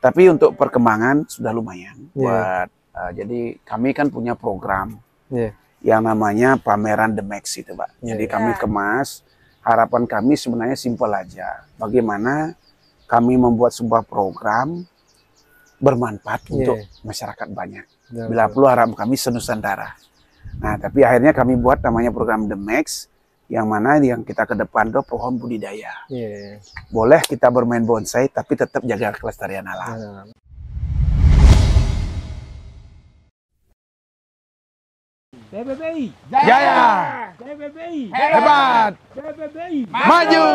Tapi untuk perkembangan sudah lumayan. Buat jadi kami kan punya program yang namanya pameran The Max itu, Pak. Jadi kami kemas. Harapan kami sebenarnya simpel aja. Bagaimana kami membuat sebuah program bermanfaat untuk masyarakat banyak. Bila perlu harapan kami senusantara. Nah, tapi akhirnya kami buat namanya program The Max, yang mana yang kita ke depan itu pohon budidaya. Boleh kita bermain bonsai, tapi tetap jaga kelestarian alam. PBBI Jaya, PBBI hebat, PBBI maju.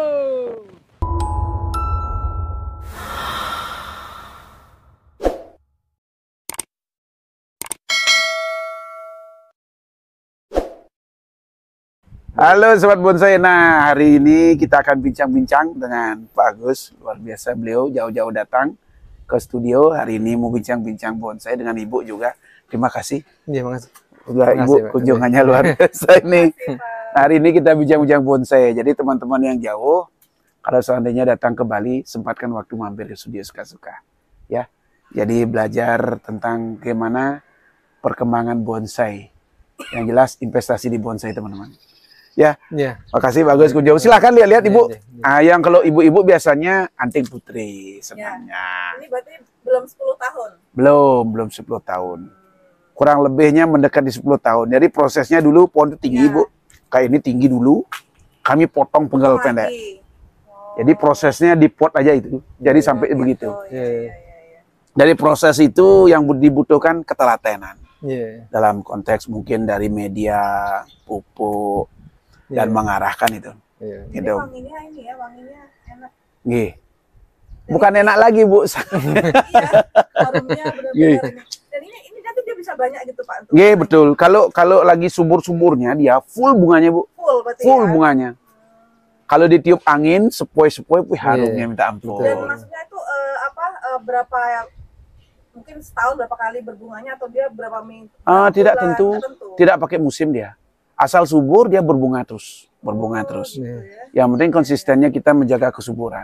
Halo Sobat Bonsai, nah hari ini kita akan bincang-bincang dengan Pak Agus. Luar biasa, beliau jauh-jauh datang ke studio. Hari ini mau bincang-bincang bonsai dengan Ibu juga. Terima kasih. Iya, makasih. Udah Ibu kunjungannya luar biasa ini. Nah, hari ini kita bincang-bincang bonsai. Jadi teman-teman yang jauh, kalau seandainya datang ke Bali, sempatkan waktu mampir ke studio suka-suka. Ya, jadi belajar tentang bagaimana perkembangan bonsai. Yang jelas investasi di bonsai, teman-teman. Ya, makasih bagus kunjung. Silahkan lihat-lihat Ibu. Yang kalau ibu-ibu biasanya anting putri sebenarnya. Ini berarti belum 10 tahun? Belum 10 tahun. Kurang lebihnya mendekat di 10 tahun. Jadi prosesnya dulu pohon itu tinggi, Bu. Kayak ini tinggi dulu. Kami potong penggal pendek. Jadi prosesnya di pot aja itu. Jadi sampai begitu. Dari proses itu yang dibutuhkan ketelatenan. Dalam konteks mungkin dari media, pupuk, dan mengarahkan itu. Ini wanginya ini ya, wanginya enak. Bukan enak lagi, Bu. Iya, harumnya benar-benar ini. Dan ini nanti dia bisa banyak gitu, Pak. Betul. Kalau lagi subur-suburnya dia full bunganya, Bu. Full berarti full bunganya. Kalau ditiup angin, sepoi-sepoi, harumnya minta ampun. Dan maksudnya itu berapa mungkin setahun berapa kali berbunganya atau dia berapa minggu? Tidak tentu. Tidak pakai musim dia. Asal subur dia berbunga terus, Yang penting konsistennya kita menjaga kesuburan.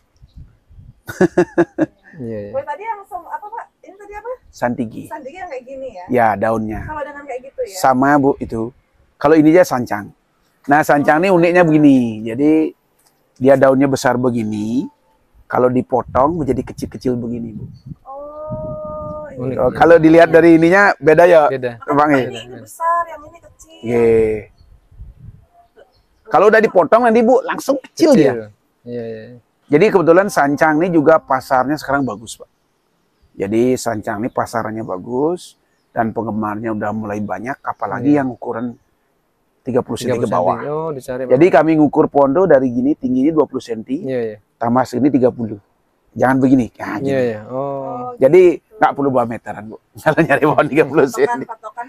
Tadi yang apa, Pak? Ini tadi apa? Santigi. Santigi yang kayak gini ya? Ya, daunnya. Sama dengan kayak gitu ya? Sama, Bu, itu. Kalau ini aja sancang. Nah, sancang ini uniknya begini. Jadi dia daunnya besar begini. Kalau dipotong menjadi kecil-kecil begini, Bu. Kalau dilihat dari ininya beda ya. Bang, ini besar, yang ini kecil. Kalau udah dipotong nanti, Bu, langsung kecil dia. Jadi kebetulan sancang ini juga pasarnya sekarang bagus, Pak. Jadi sancang ini pasarnya bagus dan penggemarnya udah mulai banyak, apalagi yang ukuran 30 cm ke bawah. Jadi kami ngukur pohon tuh dari gini, tingginya 20 cm, tambah segini 30. Jangan begini. Nah, gini. Jadi nggak perlu 2 meteran, Bu. Kalau nyari pohon 30 cm.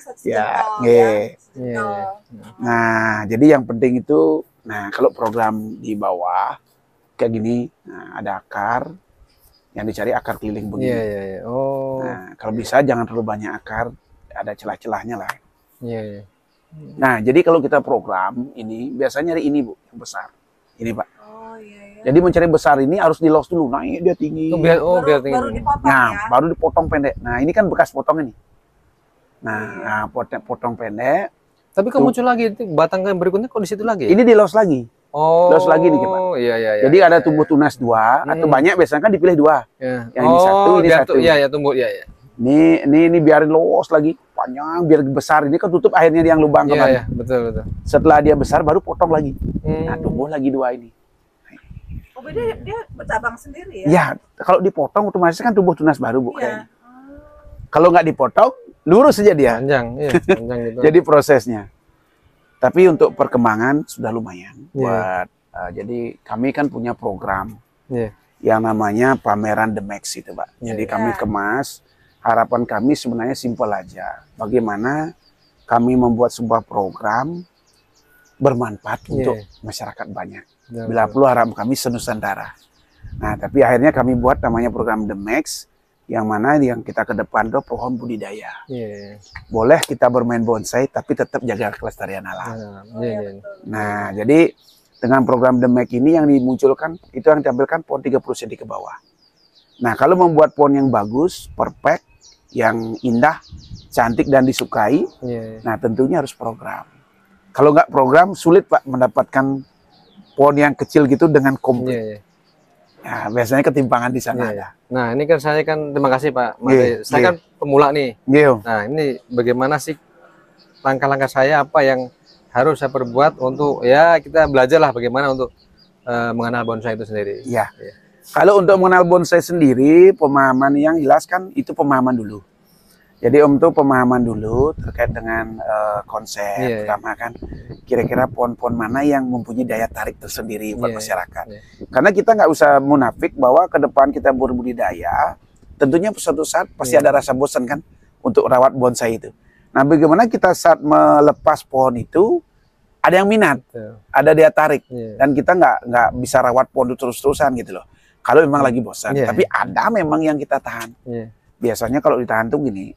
Nah, jadi yang penting itu, nah kalau program di bawah kayak gini, nah, ada akar, yang dicari akar keliling begini. Nah, kalau bisa jangan terlalu banyak akar, ada celah-celahnya lah. Nah, jadi kalau kita program ini biasanya nyari ini, Bu, yang besar. Ini, Pak. Jadi mencari besar ini harus di-los dulu, naik dia tinggi. Biar tinggi. Baru dipotong, baru dipotong pendek. Nah, ini kan bekas potong ini. Nah, potong pendek. Tapi kan muncul lagi batang yang berikutnya kok di situ lagi? Ini di-los lagi. Los lagi nih, Pak. Jadi ada tumbuh tunas 2 atau banyak, biasanya kan dipilih 2. Yang ini satu, ini satu. Tumbuh. Ini biarin los lagi panjang biar besar. Ini kan tutup akhirnya yang lubang kemarin. Betul. Setelah dia besar baru potong lagi. Nah, tumbuh lagi 2 ini. Dia bercabang sendiri ya? Ya, kalau dipotong otomatis kan tumbuh tunas baru, Bu. Kalau nggak dipotong, lurus saja dia. Panjang gitu. Jadi prosesnya. Tapi untuk perkembangan sudah lumayan. Buat jadi kami kan punya program yang namanya pameran The Max itu, Pak. Jadi kami kemas. Harapan kami sebenarnya simpel aja. Bagaimana kami membuat sebuah program bermanfaat untuk masyarakat banyak. Bila perlu harapan kami senusantara. Nah, tapi akhirnya kami buat namanya program The Max, yang mana yang kita ke depan itu pohon budidaya. Boleh kita bermain bonsai, tapi tetap jaga kelestarian alam. Nah, jadi dengan program The Max ini yang dimunculkan, itu yang ditampilkan pohon 30 cm ke bawah. Nah, kalau membuat pohon yang bagus, perfect, yang indah, cantik dan disukai, nah tentunya harus program. Kalau nggak program, sulit Pak mendapatkan pohon yang kecil gitu dengan komplit. Ya, biasanya ketimpangan di sana ada. Nah, ini kan saya kan terima kasih Pak Made. Saya kan pemula nih. Nah, ini bagaimana sih langkah-langkah saya, apa yang harus saya perbuat untuk ya kita belajarlah bagaimana untuk mengenal bonsai itu sendiri. Iya. Kalau untuk mengenal bonsai sendiri, pemahaman yang jelas kan itu pemahaman dulu. Jadi Om tuh pemahaman dulu terkait dengan konsep, pertama kan kira-kira pohon-pohon mana yang mempunyai daya tarik tersendiri buat masyarakat. Karena kita nggak usah munafik bahwa ke depan kita berbudidaya, tentunya suatu saat pasti ada rasa bosan kan untuk rawat bonsai itu. Nah, bagaimana kita saat melepas pohon itu ada yang minat, ada daya tarik, dan kita nggak bisa rawat pohon itu terus-terusan gitu loh. Kalau memang lagi bosan, tapi ada memang yang kita tahan. Biasanya kalau ditahan tuh gini,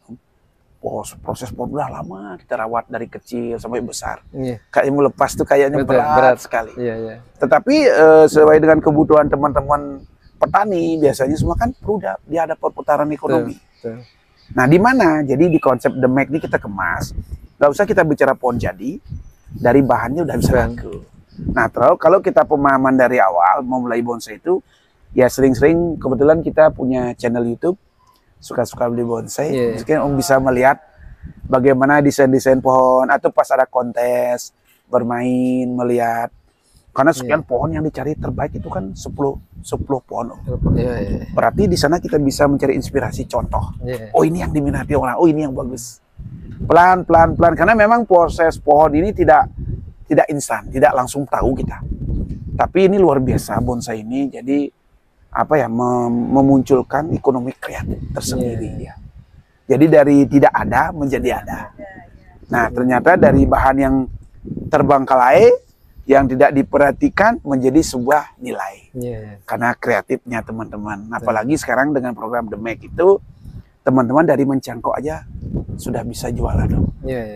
proses pohon udah lama kita rawat dari kecil sampai besar. Kayak mau lepas tuh kayaknya berat sekali. Tetapi sesuai dengan kebutuhan teman-teman petani, biasanya semua kan perlu dia ada perputaran ekonomi. Nah, di mana? Jadi di konsep The Make ini kita kemas, nggak usah kita bicara pohon jadi, dari bahannya udah bisa laku. Nah, terus kalau kita pemahaman dari awal memulai bonsai itu, ya sering-sering kebetulan kita punya channel YouTube, suka-suka beli bonsai, mungkin Om bisa melihat bagaimana desain-desain pohon, atau pas ada kontes, bermain, melihat. Karena sekian pohon yang dicari terbaik itu kan 10 pohon. Berarti di sana kita bisa mencari inspirasi contoh. Oh, ini yang diminati orang, oh ini yang bagus. Pelan-pelan, karena memang proses pohon ini tidak instan, tidak langsung tahu kita. Tapi ini luar biasa bonsai ini, jadi apa ya, memunculkan ekonomi kreatif tersendiri ya. Jadi dari tidak ada menjadi ada. Nah, ternyata dari bahan yang terbengkalai, yang tidak diperhatikan menjadi sebuah nilai. Karena kreatifnya teman-teman. Apalagi sekarang dengan program The Make itu, teman-teman dari mencangkok aja sudah bisa jualan dong.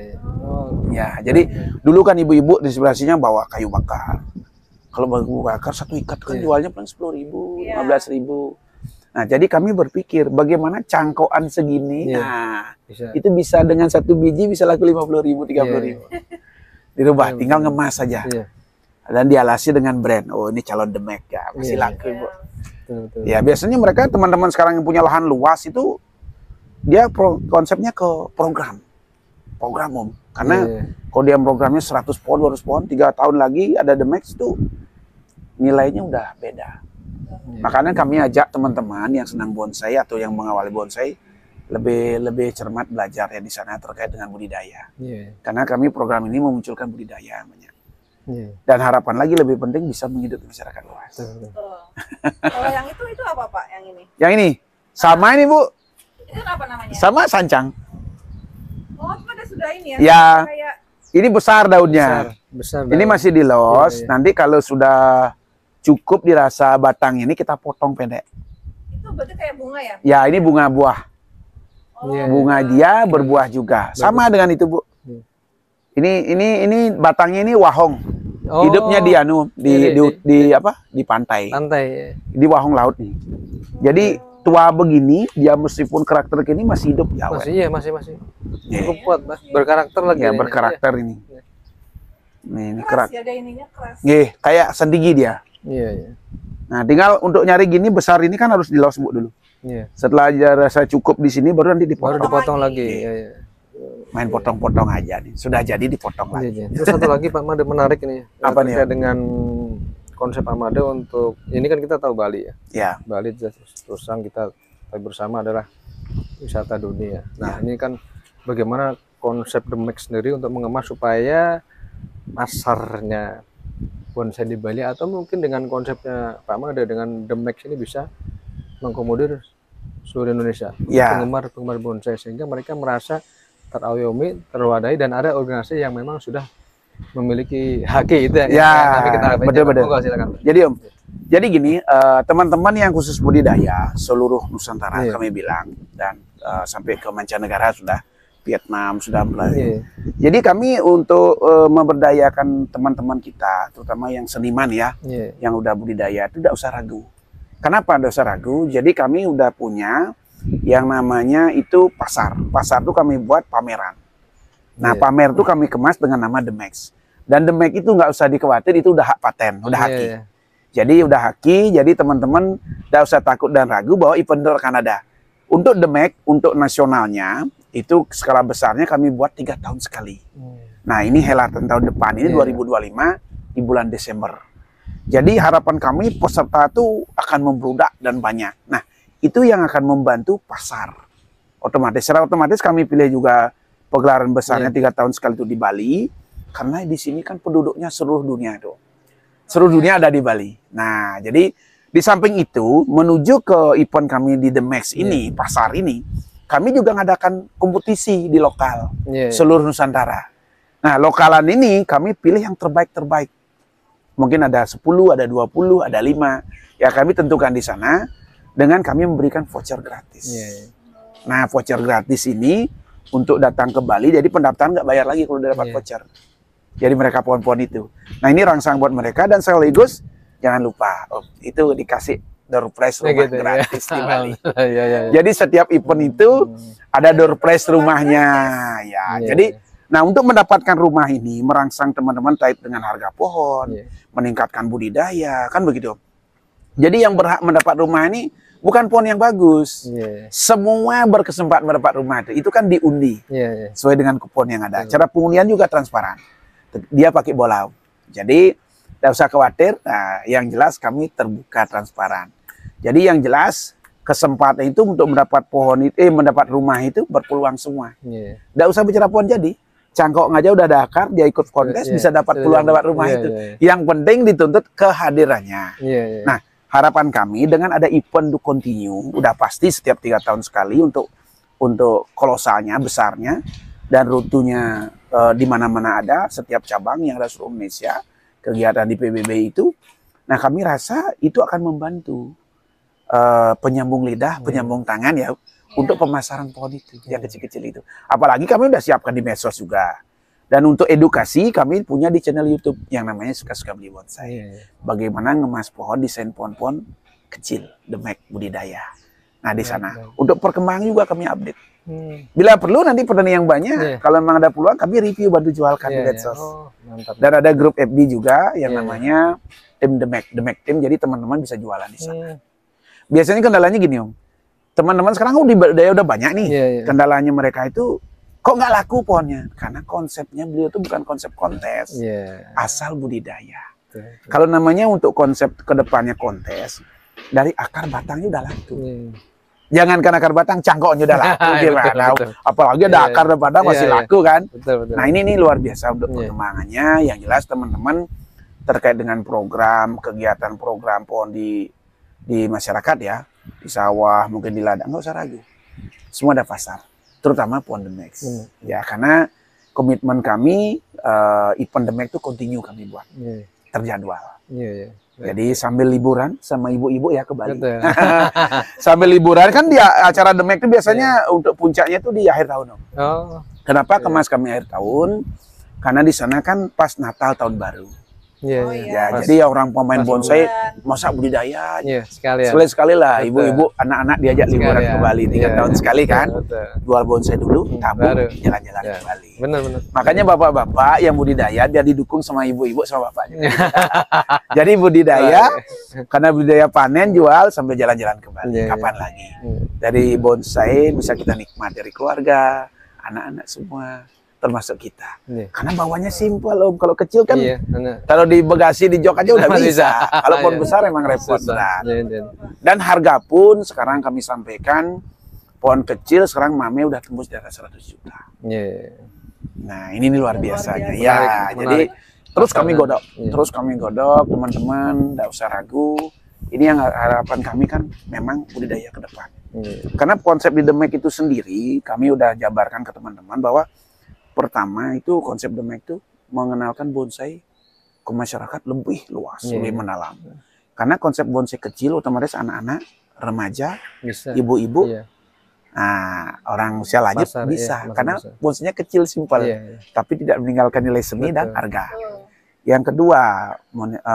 Ya, jadi dulu kan ibu-ibu di sebelah sini bawa kayu bakar. Kalau baru bakar satu ikat kan jualnya paling 10.000, 15.000. Nah, jadi kami berpikir bagaimana cangkokan segini, itu bisa dengan satu biji bisa laku 50.000, 30.000. Dirubah, tinggal ngemas saja. Dan dialasi dengan brand. Oh, ini calon The Make ya, masih laku Bu. Ya, biasanya mereka teman-teman sekarang yang punya lahan luas itu dia konsepnya ke program Om. Karena kalau dia programnya 100 pohon, 200 pohon, 3 tahun lagi ada The Make itu nilainya udah beda. Makanya kami ajak teman-teman yang senang bonsai atau yang mengawali bonsai lebih cermat belajar ya di sana terkait dengan budidaya. Karena kami program ini memunculkan budidaya namanya. Dan harapan lagi lebih penting bisa menghidupi masyarakat luas. Kalau yang itu apa Pak? Yang ini? Yang ini sama ini Bu. Itu apa namanya? Sama sancang. Oh, pada sudah ini ya? Ya. Kayak... Ini besar daunnya. Besar ini masih dilos. Nanti kalau sudah cukup dirasa batang ini kita potong pendek. Itu berarti kayak bunga ya? Ya, ini bunga buah. Bunga dia berbuah juga. Sama dengan itu Bu. Ini batangnya ini wahong. Hidupnya di di pantai. Di wahong laut nih. Jadi tua begini dia meskipun karakter ini masih hidup ya. Masih cukup kuat Mas. Berkarakter lagi. Ya, berkarakter ini. Ini keras. Ya, ada ininya keras. Kayak sendigi dia. Nah, tinggal untuk nyari gini besar ini kan harus dilos Bu dulu. Setelah rasa cukup di sini baru nanti dipotong. Baru dipotong lagi. Main potong-potong aja nih. Sudah jadi dipotong lagi. Terus satu lagi Pak Made menarik ini. Apa nih? Dengan konsep Pak Made untuk ini kan kita tahu Bali ya. Bali terus kita bersama adalah wisata dunia. Nah, ini kan bagaimana konsep The Make sendiri untuk mengemas supaya pasarnya bonsai di Bali atau mungkin dengan konsepnya Pak Made dengan The Make ini bisa mengakomodir seluruh Indonesia penggemar bonsai sehingga mereka merasa terayomi, terwadahi dan ada organisasi yang memang sudah memiliki HQ itu betul. Jadi Om, jadi gini teman-teman yang khusus budidaya seluruh Nusantara kami bilang dan sampai ke mancanegara sudah Vietnam sudah mulai. Jadi kami untuk memberdayakan teman-teman kita, terutama yang seniman ya, yang udah budidaya, itu tidak usah ragu. Kenapa Nggak usah ragu? Jadi kami udah punya yang namanya itu pasar. Pasar itu kami buat pameran. Nah, pamer itu kami kemas dengan nama The Max. Dan The Max itu nggak usah dikhawatir, itu udah hak paten, udah haki. Jadi udah haki, jadi teman-teman nggak usah takut dan ragu bahwa event itu akan ada. Untuk The Max, untuk nasionalnya, itu skala besarnya kami buat 3 tahun sekali. Nah, ini helatan tahun depan, ini 2025 di bulan Desember. Jadi harapan kami peserta itu akan membludak dan banyak. Nah, itu yang akan membantu pasar. Otomatis, secara otomatis kami pilih juga pegelaran besarnya 3 tahun sekali itu di Bali, karena di sini kan penduduknya seluruh dunia itu. Seluruh dunia ada di Bali. Nah, jadi di samping itu, menuju ke event kami di The Max ini, pasar ini, kami juga mengadakan kompetisi di lokal, seluruh Nusantara. Nah, lokalan ini kami pilih yang terbaik-terbaik. Mungkin ada 10, ada 20, ada 5. Ya, kami tentukan di sana dengan kami memberikan voucher gratis. Nah, voucher gratis ini untuk datang ke Bali, jadi pendaftaran nggak bayar lagi kalau udah dapat voucher. Jadi mereka pohon-pohon itu. Nah, ini rangsang buat mereka, dan sekaligus jangan lupa, itu dikasih door prize rumah gratis di Bali. Jadi setiap event itu ada door prize rumahnya. Jadi, nah untuk mendapatkan rumah ini, merangsang teman-teman terkait dengan harga pohon, meningkatkan budidaya, kan begitu. Jadi yang berhak mendapat rumah ini bukan pohon yang bagus. Semua berkesempatan mendapat rumah itu kan diundi sesuai dengan kupon yang ada. Cara pengundian juga transparan. Dia pakai bola. Jadi tidak usah khawatir. Nah, yang jelas kami terbuka transparan. Jadi yang jelas kesempatan itu untuk mendapat pohon itu, mendapat rumah itu berpeluang semua. Tidak usah bicara pohon jadi. Cangkok aja udah ada akar, dia ikut kontes bisa dapat peluang dapat rumah itu. Yang penting dituntut kehadirannya. Nah, harapan kami dengan ada event to continue, udah pasti setiap 3 tahun sekali untuk kolosalnya, besarnya, dan rutunya di mana-mana ada, setiap cabang yang ada seluruh Indonesia, kegiatan di PBB itu. Nah, kami rasa itu akan membantu penyambung lidah, penyambung tangan ya, untuk pemasaran pohon itu, yang kecil-kecil itu. Apalagi kami udah siapkan di medsos juga. Dan untuk edukasi, kami punya di channel YouTube yang namanya Suka-Suka Beli Bonsai. Bagaimana ngemas pohon, desain pohon-pohon kecil, The Max budidaya. Nah, di sana. Untuk perkembangan juga kami update. Bila perlu nanti petani yang banyak, kalau memang ada peluang, kami review, bantu jualkan di medsos. Dan ada grup FB juga yang namanya tim The Max Team, jadi teman-teman bisa jualan di sana. Biasanya kendalanya gini, Om. Teman-teman sekarang budidaya udah banyak nih. Kendalanya mereka itu, kok nggak laku pohonnya? Karena konsepnya beliau itu bukan konsep kontes, asal budidaya. Kalau namanya untuk konsep kedepannya kontes, dari akar batangnya udah laku. Jangankan akar batang, cangkoknya udah laku gimana? Apalagi ada akar batang masih laku kan? Nah, ini luar biasa untuk perkembangannya. Yang jelas teman-teman terkait dengan program, kegiatan program pohon di masyarakat ya, di sawah, mungkin di ladang, nggak usah ragu. Semua ada pasar, terutama pohon The Max. Ya, karena komitmen kami, event The Max itu continue kami buat, terjadwal. Jadi sambil liburan sama ibu-ibu ya ke Bali. Sambil liburan kan di acara The Max itu biasanya untuk puncaknya itu di akhir tahun. Kenapa kemas kami akhir tahun? Karena di sana kan pas Natal tahun baru. Jadi orang pemain bonsai masa budidaya sekali lah, ibu-ibu anak-anak diajak liburan ke Bali 3 tahun sekali kan, jual bonsai dulu, tabung, jalan-jalan ke Bali. Makanya bapak-bapak yang budidaya biar didukung sama ibu-ibu sama bapaknya. Jadi budidaya, karena budidaya panen, jual sambil jalan-jalan ke Bali. Kapan lagi? Dari bonsai bisa kita nikmati dari keluarga, anak-anak semua, termasuk kita. Karena bawahnya simpel, Om. Kalau kecil kan, kalau di bagasi, di jok aja udah bisa. Kalau pohon besar emang repot berat. Dan harga pun sekarang kami sampaikan, pohon kecil sekarang mame udah tembus di atas 100 juta. Nah, ini luar biasanya. Jadi terus kami godok. Terus kami godok, teman-teman, nggak usah ragu. Ini yang harapan kami kan memang budidaya ke depan. Karena konsep di The Max itu sendiri, kami udah jabarkan ke teman-teman bahwa pertama itu konsep The Max itu mengenalkan bonsai ke masyarakat lebih luas, lebih mendalam. Karena konsep bonsai kecil otomatis anak-anak, remaja, ibu-ibu, nah, orang usia lanjut bisa. Karena bonsainya kecil, simpel, tapi tidak meninggalkan nilai seni dan harga. Yang kedua,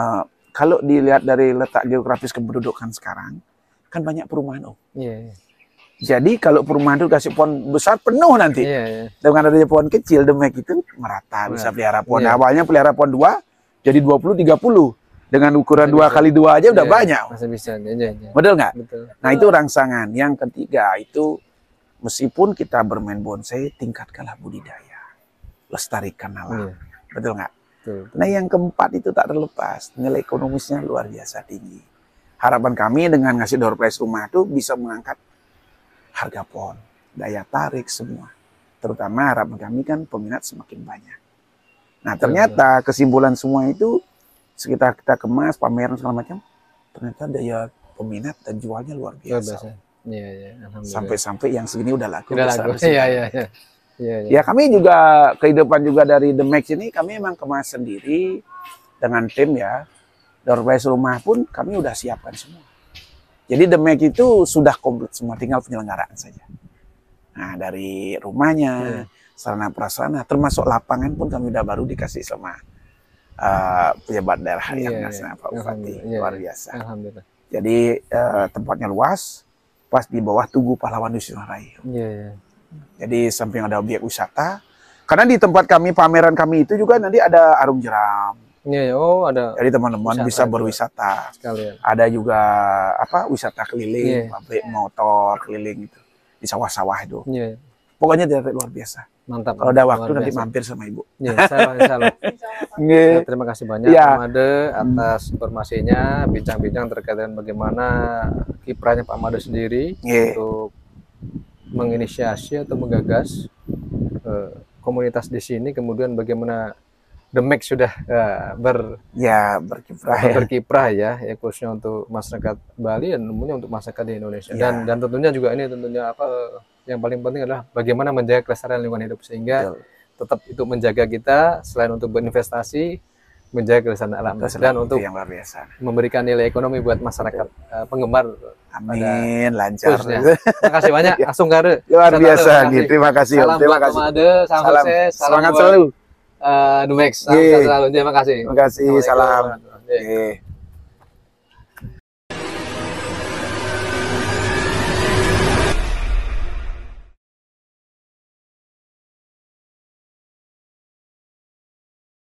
kalau dilihat dari letak geografis kependudukan sekarang, kan banyak perumahan, Om. Iya. Jadi kalau perumahan itu kasih pohon besar penuh nanti. Iya. Dengan adanya pohon kecil, demek itu merata, bisa pelihara pohon. Iya. Awalnya pelihara pohon 2, jadi 20-30. Dengan ukuran 2x2 aja udah banyak. Masih bisa. Iya. Betul nggak? Betul. Nah itu rangsangan. Yang ketiga itu, meskipun kita bermain bonsai, tingkatkanlah budidaya. Lestarikan alam. Iya. Betul nggak? Betul. Nah yang keempat itu tak terlepas, nilai ekonomisnya luar biasa tinggi. Harapan kami dengan ngasih door prize rumah itu bisa mengangkat harga pohon, daya tarik semua. Terutama harapan kami kan peminat semakin banyak. Nah ternyata kesimpulan semua itu, sekitar kita kemas, pameran segala macam, ternyata daya peminat dan jualnya luar biasa. Iya. Sampai-sampai yang segini udah laku. Iya. Ya kami juga kehidupan juga dari The Max ini kami memang kemas sendiri dengan tim ya. Door prize rumah pun kami udah siapkan semua. Jadi The Max itu sudah komplit semua, tinggal penyelenggaraan saja. Nah dari rumahnya, sarana prasarana, termasuk lapangan pun kami udah baru dikasih sama pejabat daerah yang ngasih Pak Bupati, luar biasa. Alhamdulillah. Jadi tempatnya luas, pas di bawah Tugu Pahlawan Dusun Raya. Iya. Jadi samping ada objek wisata, karena di tempat kami pameran kami itu juga nanti ada arung jeram. Iya, ada. Jadi teman-teman bisa berwisata. Sekalian. Ada juga wisata keliling, pabrik motor keliling itu di sawah-sawah itu. Iya. Pokoknya dari luar biasa. Mantap. Kalau ada waktu nanti mampir sama Ibu. Iya, insyaallah. Terima kasih banyak Pak Made atas informasinya, bincang-bincang terkait dengan bagaimana kiprahnya Pak Made sendiri untuk menginisiasi atau menggagas komunitas di sini, kemudian bagaimana The Max sudah berkiprah ya, khususnya untuk masyarakat Bali dan umumnya untuk masyarakat di Indonesia. Dan tentunya juga ini yang paling penting adalah bagaimana menjaga kelestarian lingkungan hidup, sehingga tetap itu menjaga kita selain untuk berinvestasi, menjaga kelestarian alam dan untuk yang luar biasa, memberikan nilai ekonomi buat masyarakat penggemar. Amin, lancar. Terima kasih banyak, Asungkare. Luar biasa, terima kasih. Salam terima buat kasih. Made, salam sukses, semangat selalu. The Max, selalu. Terima kasih. Terima kasih, salam.